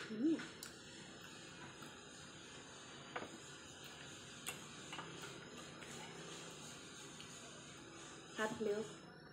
Mm. Hot milk.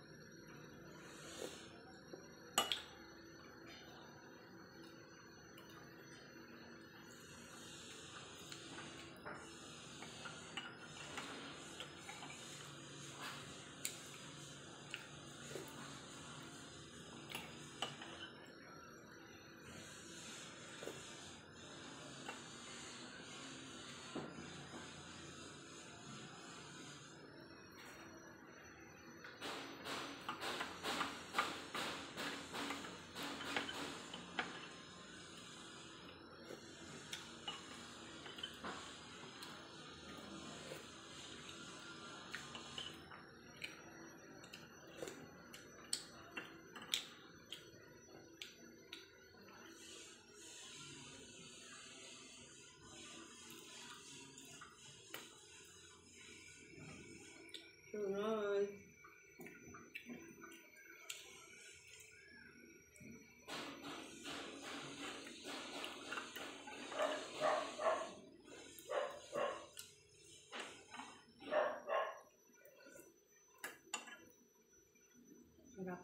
Turon. Sarap.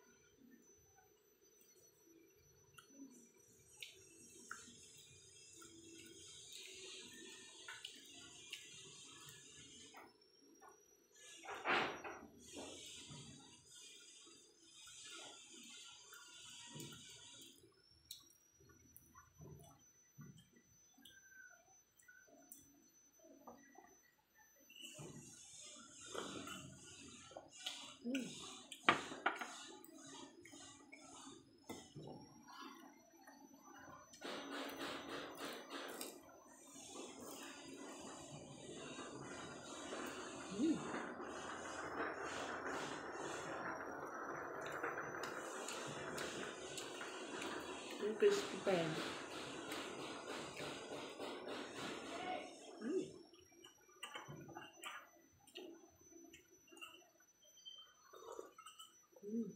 Mm. Mm. Yung crispy pa yan. Mm. Mm.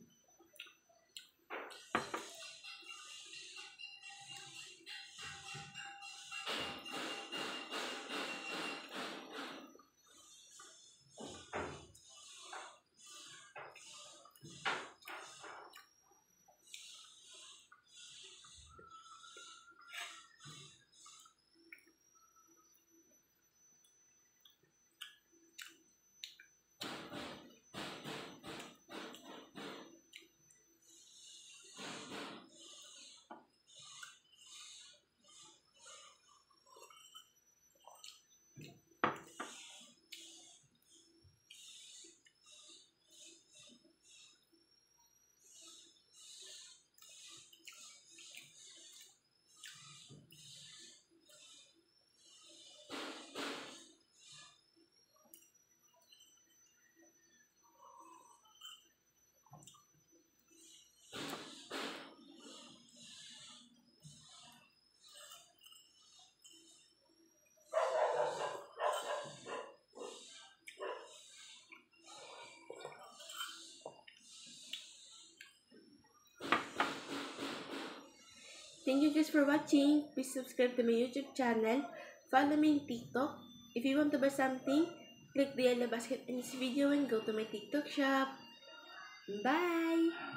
Thank you guys for watching. Please subscribe to my YouTube channel. Follow me on TikTok. If you want to buy something, click the yellow basket in this video and go to my TikTok shop. Bye!